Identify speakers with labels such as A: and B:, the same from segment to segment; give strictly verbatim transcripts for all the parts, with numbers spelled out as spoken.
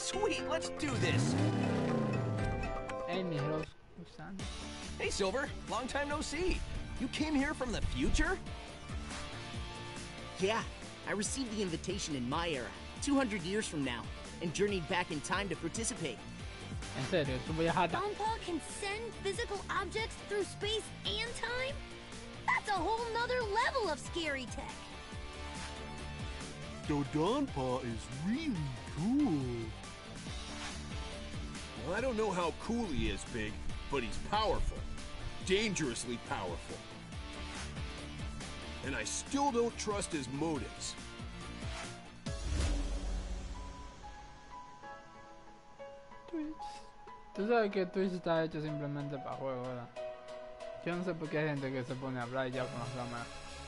A: Sweet, let's do this.
B: Hey, mijo.
A: Hey, Silver. Long time no see. You came here from the future?
C: Yeah, I received the invitation in my era, two hundred years from now, and journeyed back in time to participate.
B: En serio, tú viajaste.
D: Donphan can send physical objects through space and time? That's a whole nother level of scary tech.
E: Dodonpaw is really cool.
F: Well, I don't know how cool he is, Big, but he's powerful. Dangerously powerful. And I still don't trust his motives.
B: Twitch. Tú sabes que Twitch está hecho simplemente para juego, ¿verdad? Yo no sé por qué hay gente que se pone a hablar ya con las cámaras.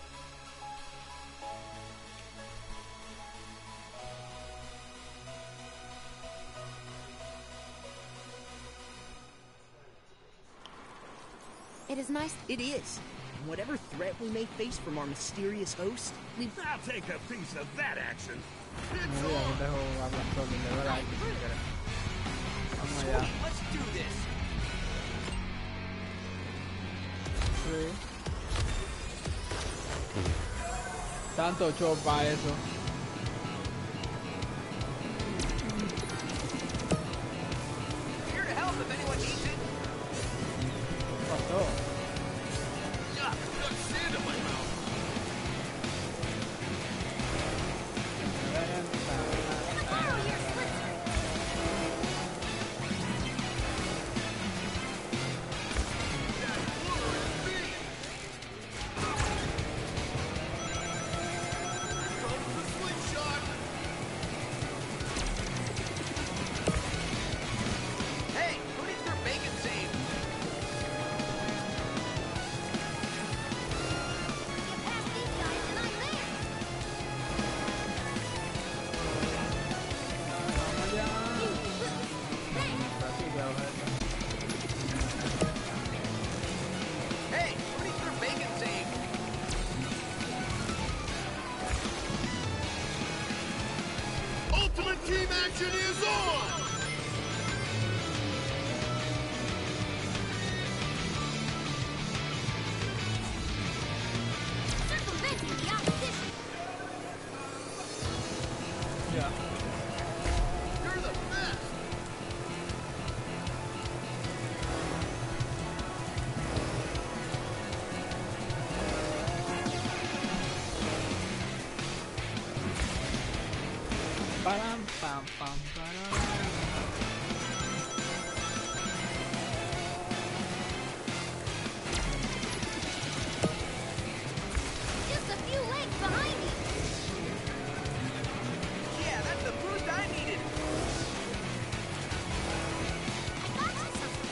C: It is nice. It is. And whatever threat we may face from our mysterious host, we've...
G: I'll take a piece of that action.
B: It's on.
A: Sweet, let's do this.
B: Sí. Tanto chopa eso.
A: Here to help if anyone needs it.
B: ¿Qué pasó?
F: Yuck, got sand in my mouth.
A: Hey, who needs their bacon saved? Hey, who needs their bacon saved?
F: Ultimate team action is on!
D: Circumventing the opposition.
B: Yeah.
F: You're the best!
B: Pam, pam, pam, pam.
D: Just a few legs behind you.
A: Yeah, that's the boost I needed.
D: I got you something.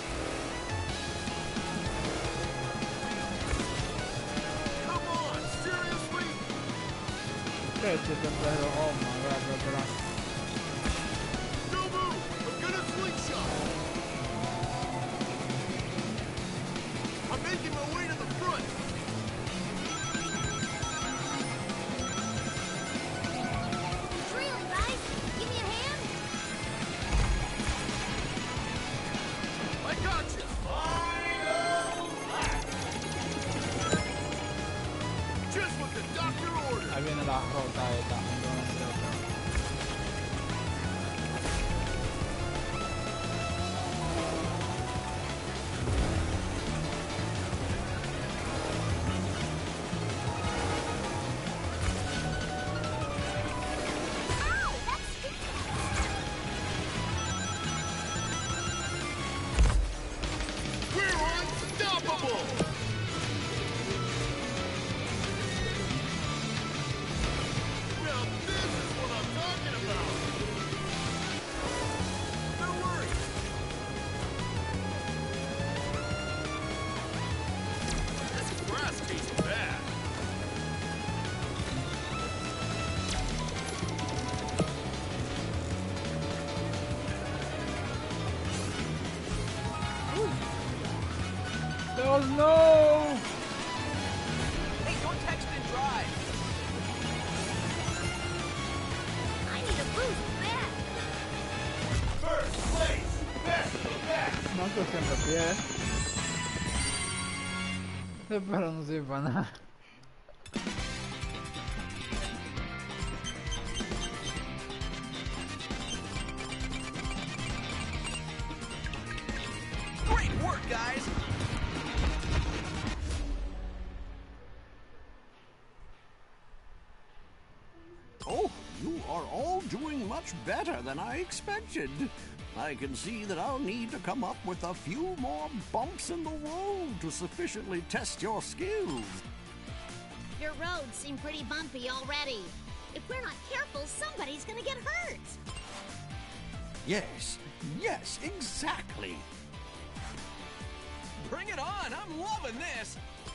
F: Come on, seriously?
B: ¿Qué es este pedo? Oh my god, bro, bro.
F: No move! I'm gonna slingshot! I'm making my way to the front!
D: Really, guys? Give me a hand?
F: I gotcha! Just what the doctor ordered!
B: Ahí viene la rota esta.
D: Ow! That's sticky.
F: We're unstoppable! Now this is what I'm talking about! No worries! This grass tastes bad!
B: Oh no!
A: Hey, don't text and drive.
D: I need a boost bad.
B: Aunque siempre pierde. Pero no sirve para nada.
A: Great work, guys!
E: Oh, you are all doing much better than I expected. I can see that I'll need to come up with a few more bumps in the road to sufficiently test your skills.
D: Your roads seem pretty bumpy already. If we're not careful, somebody's gonna get hurt.
E: Yes, yes, exactly.
A: Bring it on! I'm loving this!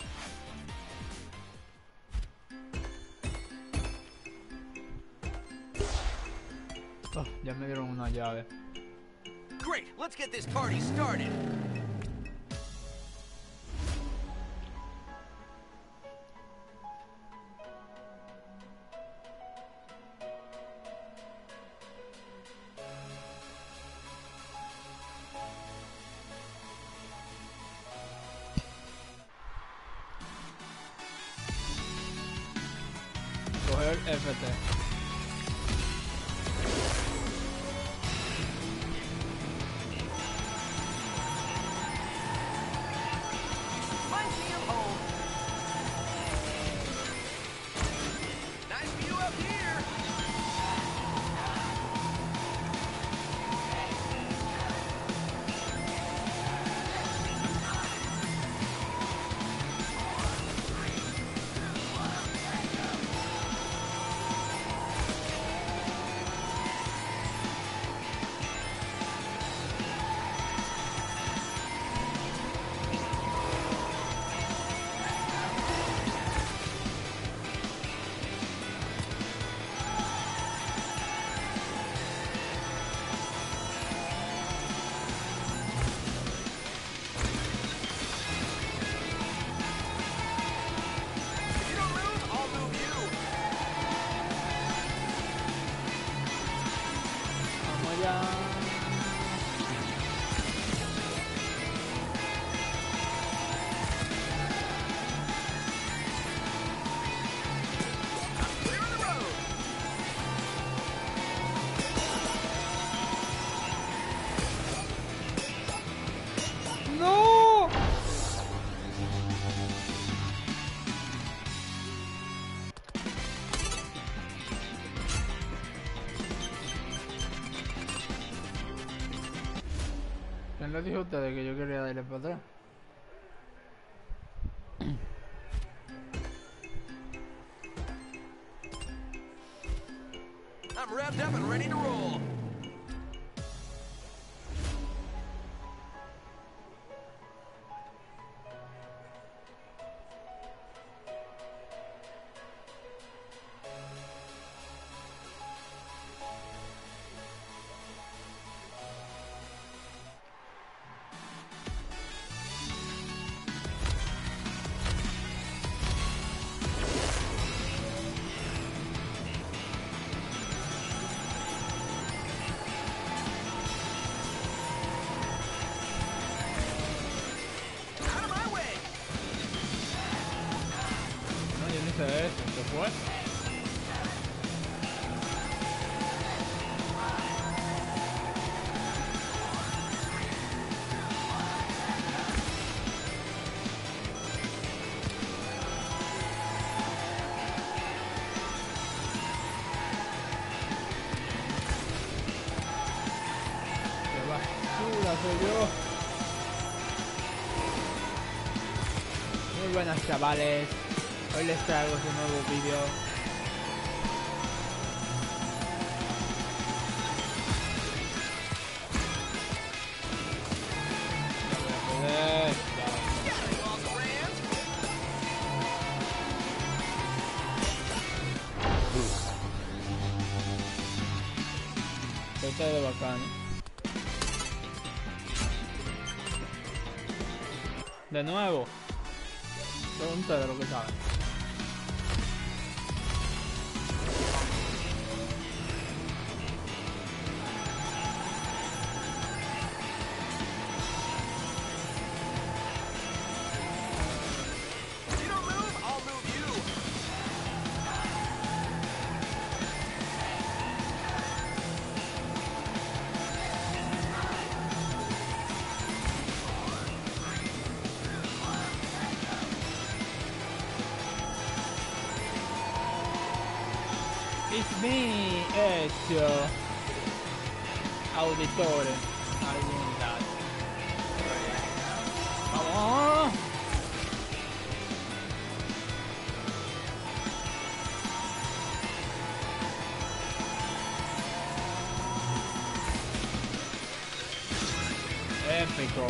B: Oh, ya me dieron una llave.
A: Great, let's get this party started!
B: Coger F T. ¿Quién les dijo a ustedes que yo quería darle para atrás?
A: I'm revved up and ready to roll.
B: Muy buenas chavales, hoy les traigo un nuevo vídeo. Está de bacán. De nuevo. Son ustedes lo que saben. Mi hecho auditore habilidad. Vamos. Épico.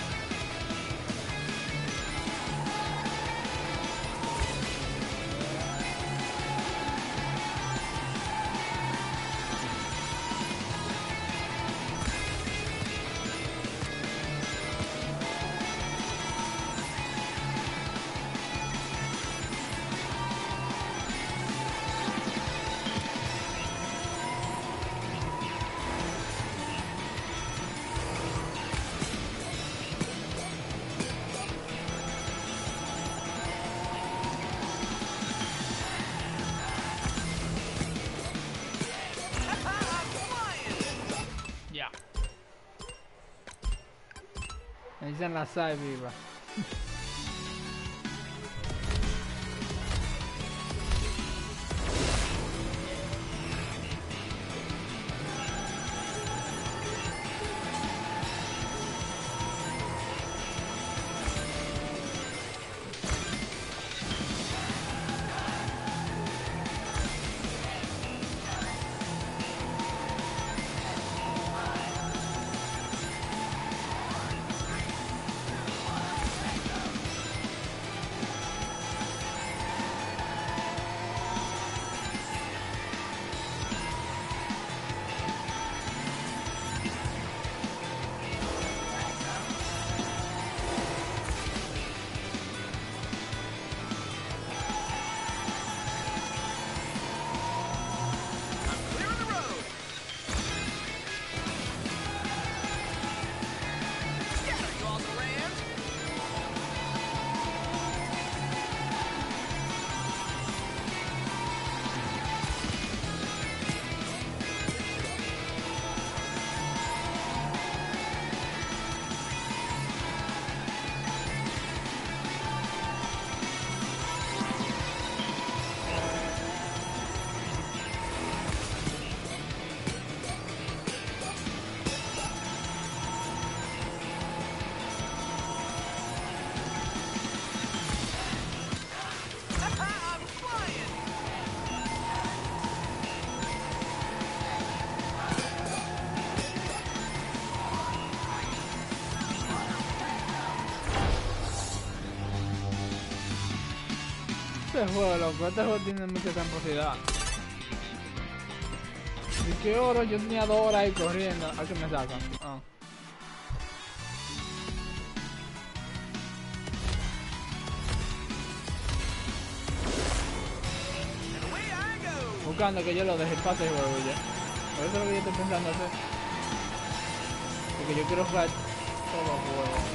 B: Ya. Me dicen la sal viva. Este juego, loco, este juego tiene mucha tramposidad. ¿Y qué oro? Yo tenía dos horas ahí corriendo. ¿A qué me sacan? Ah. Buscando que yo lo deje pase el juego ya. Por eso es lo que yo estoy pensando hacer. Porque yo quiero jugar todos los juegos.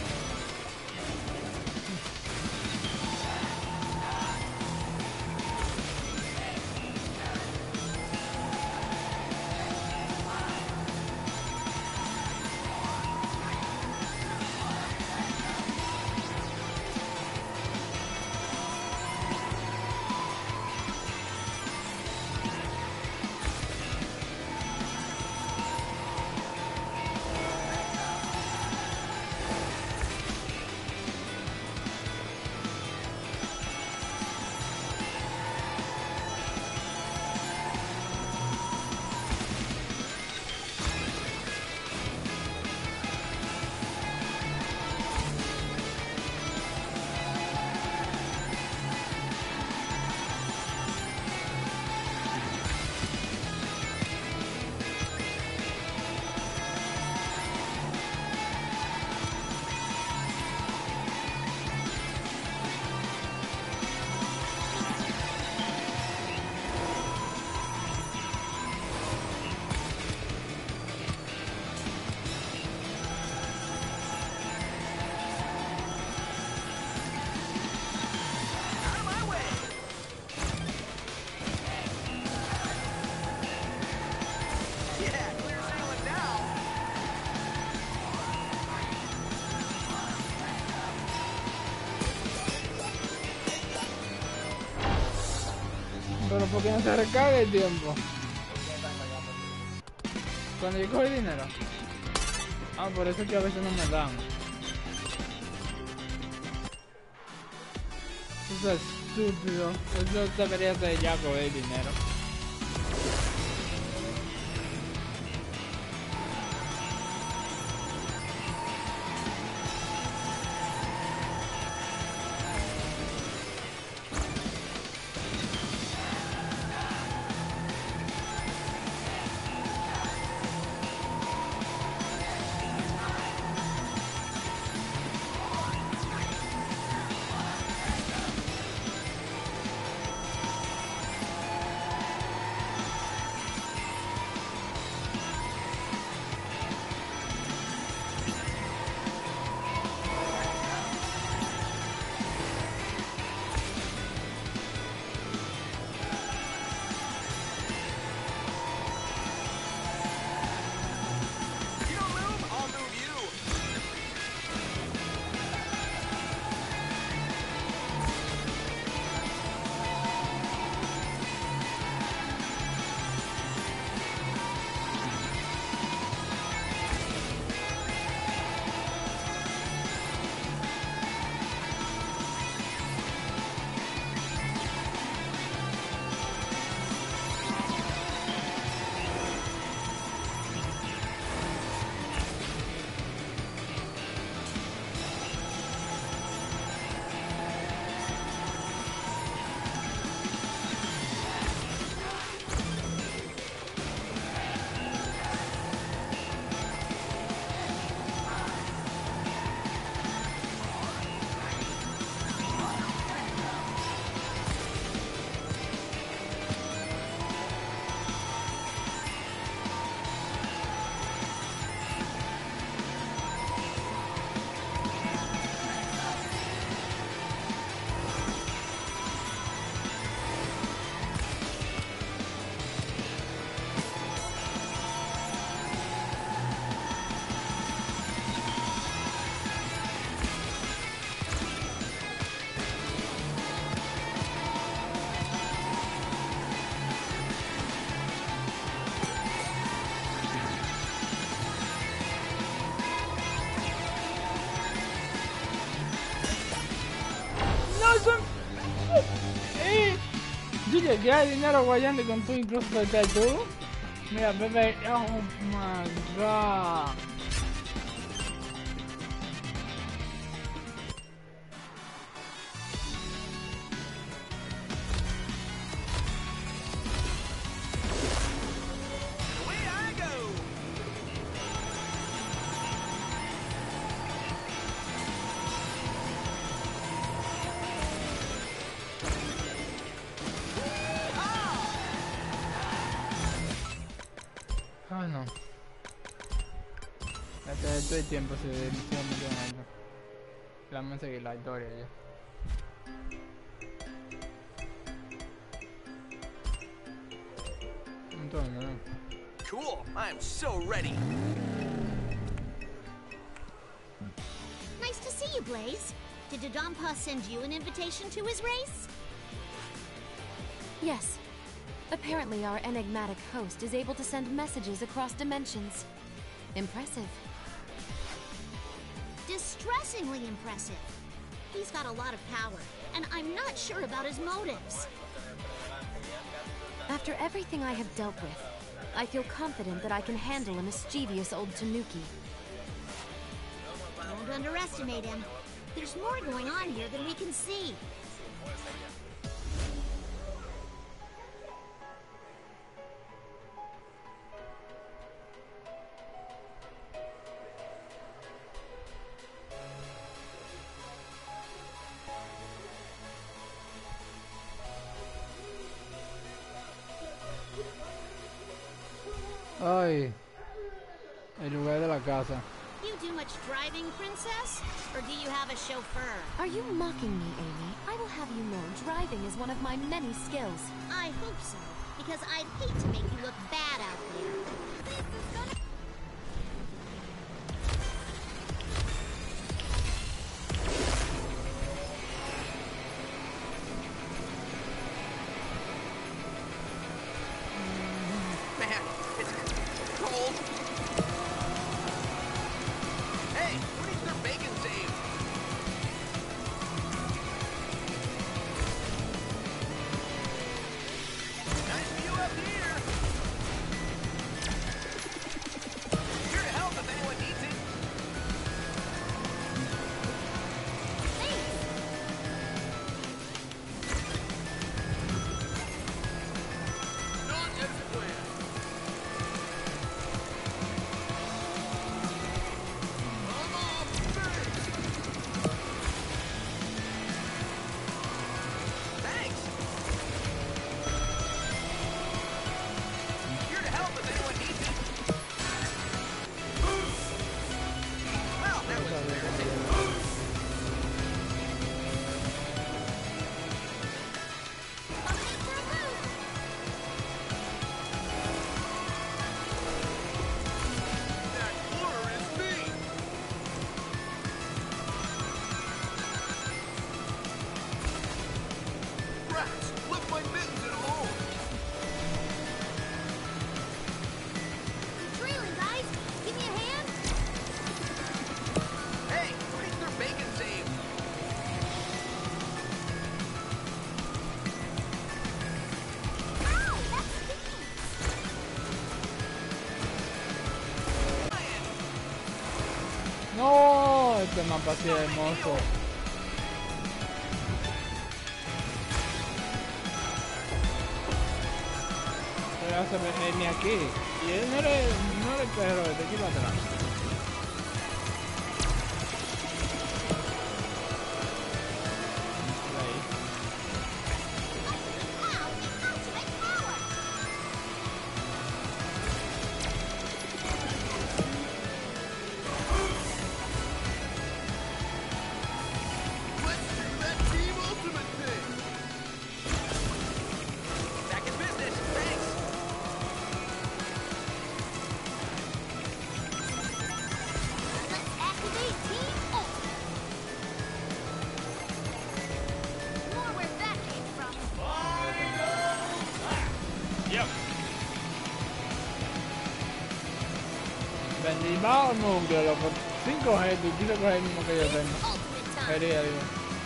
B: Pero ¿por qué no se recarga el tiempo? Cuando yo cojo el dinero. Ah, por eso es que a veces no me dan. Eso es estúpido. Eso debería ser ya coger dinero.
A: You don't move, I'll move you.
B: Yo llegué al dinero guayando y con tú incluso te tú. Mira, bebé, oh my god.
A: Away I go.
B: Ah, no. Este, todo el tiempo se sigue metiendo en esto. Vamos a seguir la historia ya. Entonces, no.
A: Cool, I'm so ready.
D: Nice to see you, Blaze. Did Dodonpa send you an invitation to his race?
H: Yes. Apparently our enigmatic host is able to send messages across dimensions. Impressive.
D: Distressingly impressive. He's got a lot of power, and I'm not sure about his motives.
H: After everything I have dealt with, I feel confident that I can handle a mischievous old Tanuki.
D: Don't underestimate him. There's more going on here than we can see.
B: Ay, el lugar de la casa.
D: You do much driving, Princess? Or do you have a chauffeur?
H: Are you mocking me, Amy? I will have you know driving is one of my many skills.
D: I hope so, because I'd hate to make you look bad out there. This is gonna...
A: Man, it's cold.
B: No, este mapa sí es hermoso. Voy a hacerme aquí. Y él no era, no era el perro, de aquí para atrás. Vamos, que lo por cinco G, tú quieres coger el mismo que yo tengo. Quería, digo.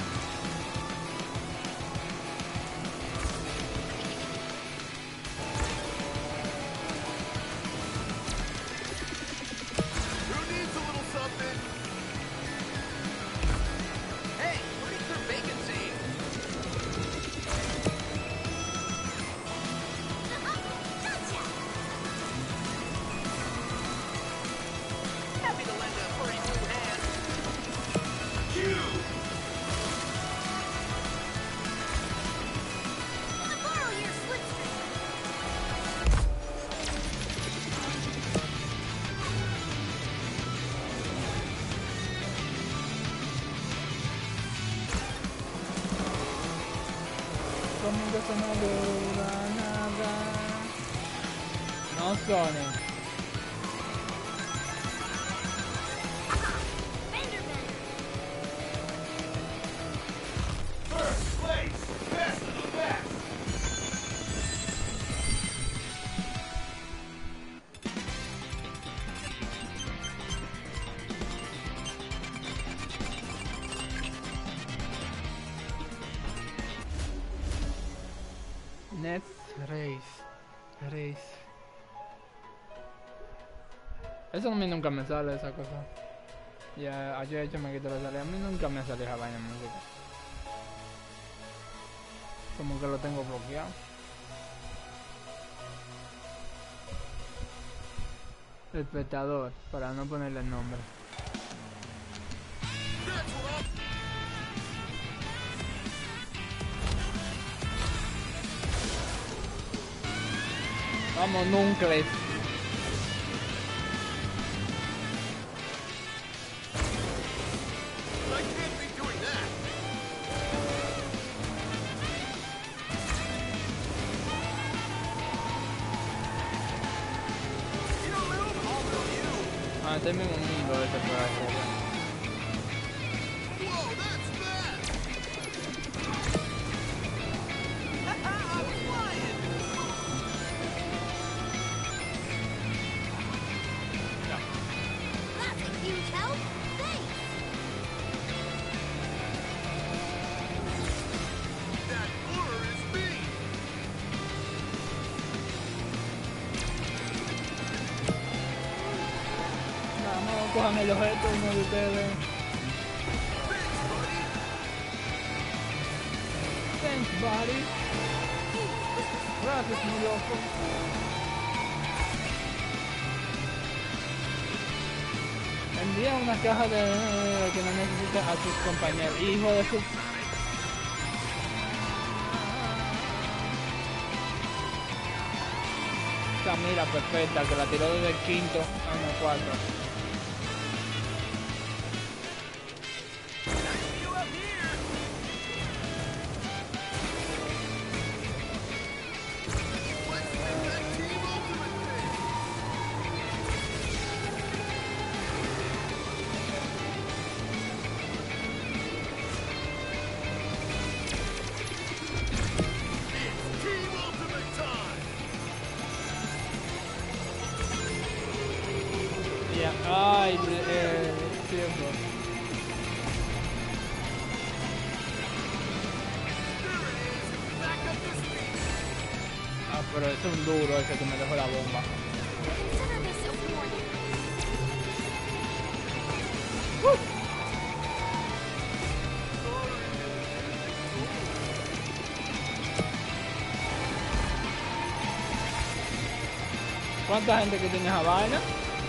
B: Como que eso no dura nada. No, Sonic.
G: First place, best of the best.
B: Next race. Race. Eso a mí nunca me sale, esa cosa. Ya, yo he hecho me quito la salida. A mí nunca me sale esa vaina de música. Como que lo tengo bloqueado. Espectador, para no ponerle el nombre. Vamos, Nuncles. Ah, este mismo mundo este puede hacer. Cojan el objeto uno de ustedes. Thanks, buddy. Gracias, mi loco. Envía una caja de que no necesitas a tus compañeros. Hijo de su... Esta mira perfecta que la tiró desde el quinto a uno cuatro. Ay, eh, tiempo. Ah, pero es un duro ese que me dejó la bomba. cuánta gente que tiene esa vaina.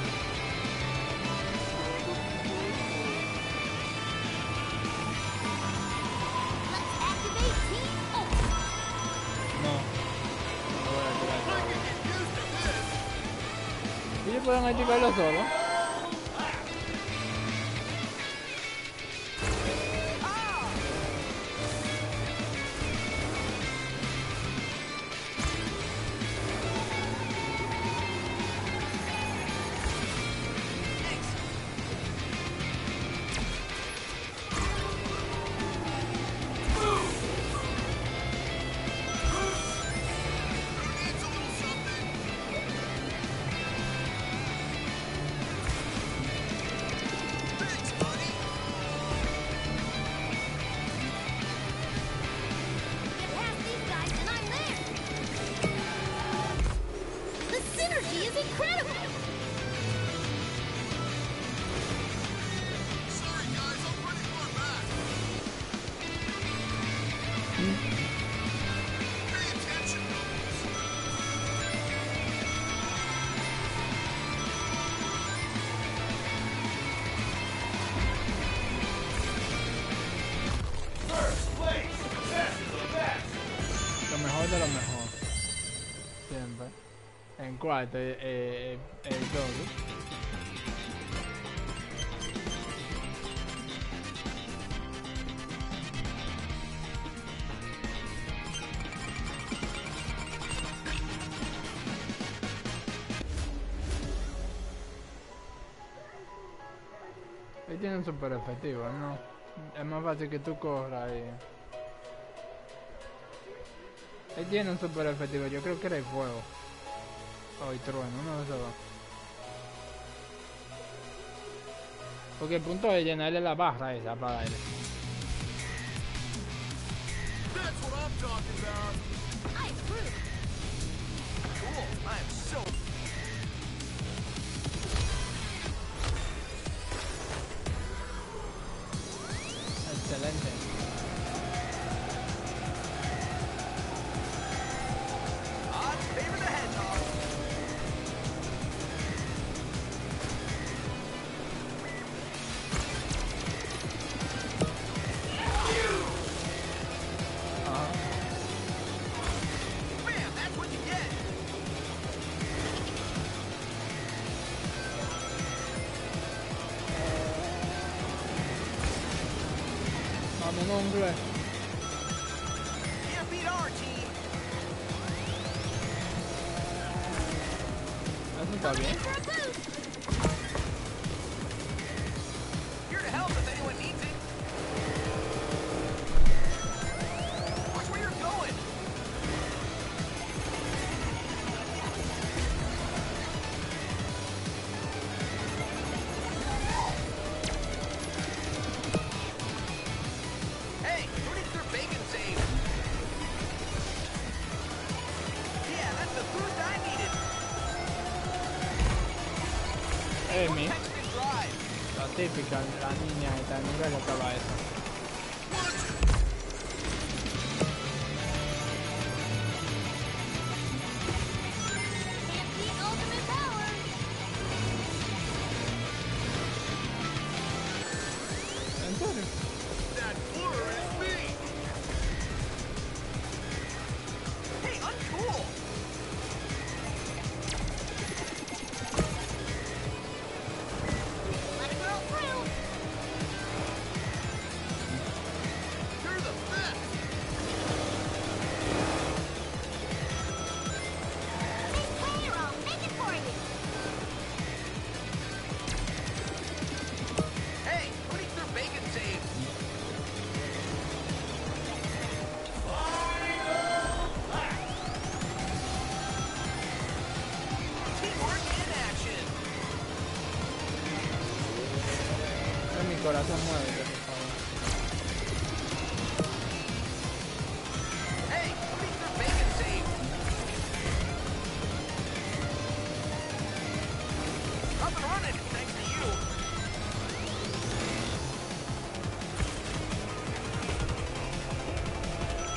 D: Let's activate Team Ultra.
B: No. No voy a activar eso. Ellos pueden activarlo solo.
D: Get past these guys and I'm there. The synergy is incredible.
F: Sorry, guys, I'm pretty far back. Pay attention,
G: First place. Best of the best.
B: Lo mejor de lo mejor. Siempre. En cuarto, eh, eh, el todo. Ellos tienen super efectivo, ¿no? Es más fácil que tú corras y... Él tiene un super efectivo, yo creo que era el fuego. O el trueno, uno de esos dos. Porque el punto es llenarle la barra esa para él.
F: That's what I'm talking about.
D: I approve.
A: Cool. I'm so.
B: Excelente.
A: Odds favor the hedgehog.
B: Ajá.
A: Bam! That's what you get.
B: Vamos, hombre.
A: Can't beat our team.
B: Eso está bien.
D: For a boost.
A: Here to help if anyone needs it. Watch where you're going. Hey, who needs their bacon saved? Yeah, that's the boost I needed.
B: Amy,
A: Text and drive.
B: la típica, la niña esta, mira lo que va eso.
D: Can't beat ultimate power.
B: ¿En serio?
F: That blur is me.
A: Hey, uncool.
D: Let it roll through.
F: You're the best.
D: Big hero, make it for you.
A: Hey, who needs their bacon saved? Teamwork in action.
B: En mi corazón muévete, por favor.
A: Hey, who needs their bacon saved? Up and running, thanks to you.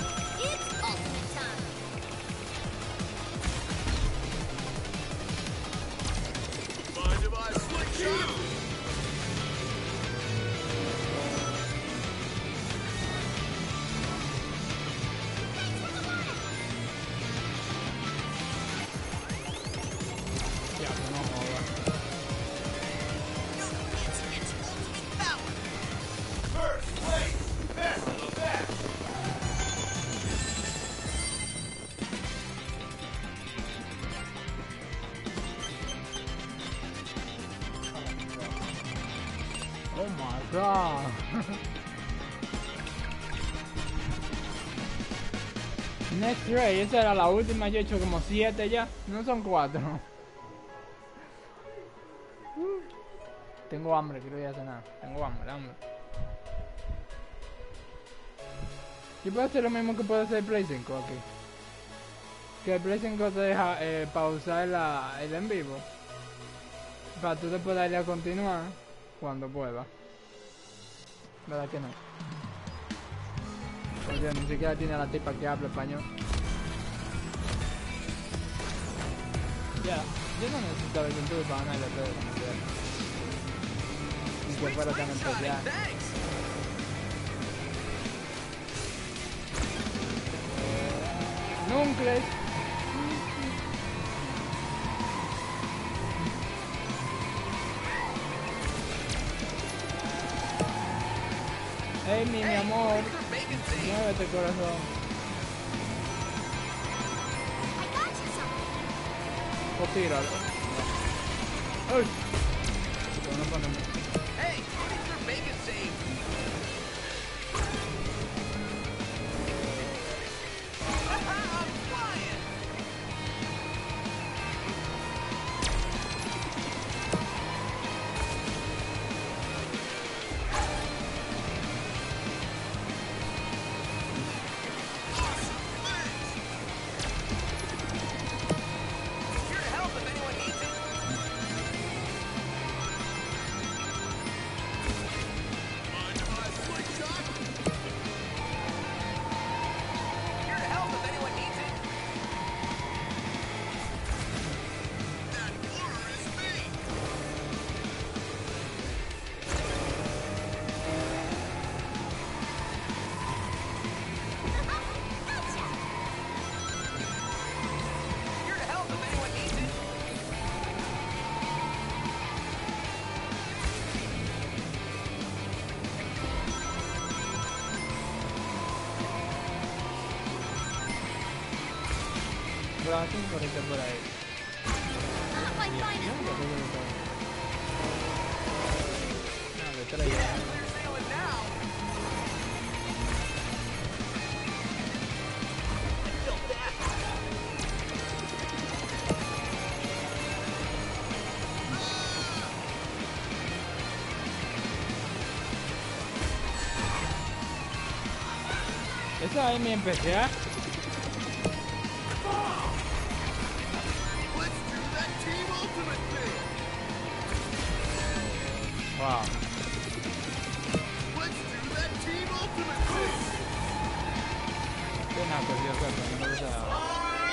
D: It's ultimate time.
B: Oh my god. Next Ray, esa era la última, yo he hecho como siete ya, no son cuatro. Tengo hambre, quiero ir a cenar. Tengo hambre, hambre. Yo puedo hacer lo mismo que puede hacer el Play cinco aquí. Que el Play cinco te deja eh, pausar la, el en vivo. Para tú después darle a continuar cuando pueda. ¿Verdad que no? Porque ni siquiera tiene a la tipa que habla español. Ya, yo no necesitaba el YouTube para ganar el P D como quiera. Ni que fuera tan especial. Nuncles. Hey, mi, mi amor. Muévete, corazón. O tíralo. ¡Uy! No ponemos.
A: Hey, who needs your bacon save? I'm flying! Here to help if anyone needs it. Here to help if anyone needs it.
F: That horror is me!
A: Here to help if anyone needs it.
B: Gracias por estar por ahí.
D: Not my finest work.
B: No, le traigo.
A: Clear sailing now. I felt that.
B: Esa es mi especial.
F: Let's do that Team Ultimate thing!
B: Wow.
F: Let's do that Team Ultimate thing!
B: Qué naco, Dios mío, no lo sé.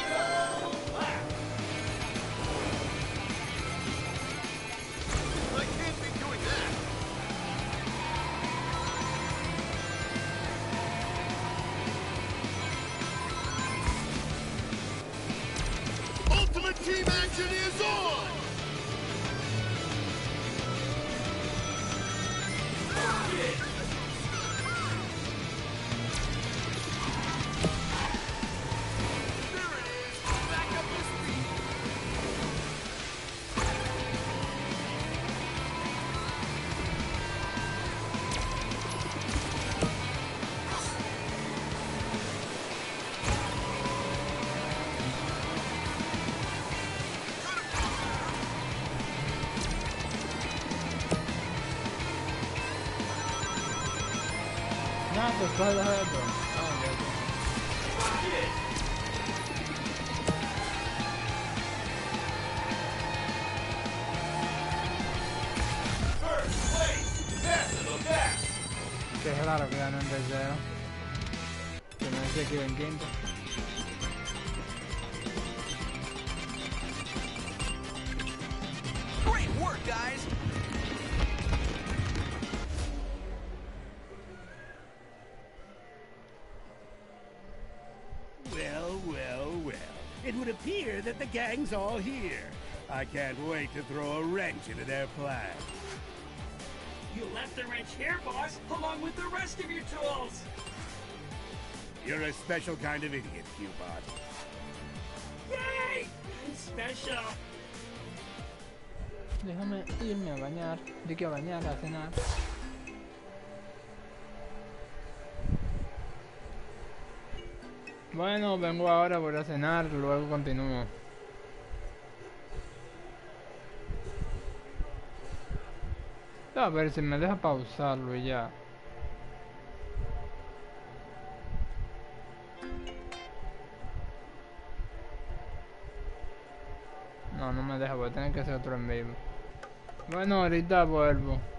F: I can't be doing that! Ultimate Team action is on! There it is! Back up to speed!
B: No, pues cuál es esto. Ah, ya, ya.
G: First place, best of the best.
B: Qué raro que ganó en tercero. Que no decía que iba en quinto.
A: Great work, guys.
I: Well, well, well. It would appear that the gang's all here. I can't wait to throw a wrench into their plan.
J: You left the wrench here, boss, along with the rest of your tools.
I: You're a special kind of idiot, Cubot.
J: Yay! I'm special.
B: Déjame irme a bañar. Di que a bañar, a cenar. Bueno, vengo ahora, voy a cenar, luego continúo. A ver si me deja pausarlo y ya. No, no me deja, voy a tener que hacer otro en vivo. Bueno, ahorita vuelvo.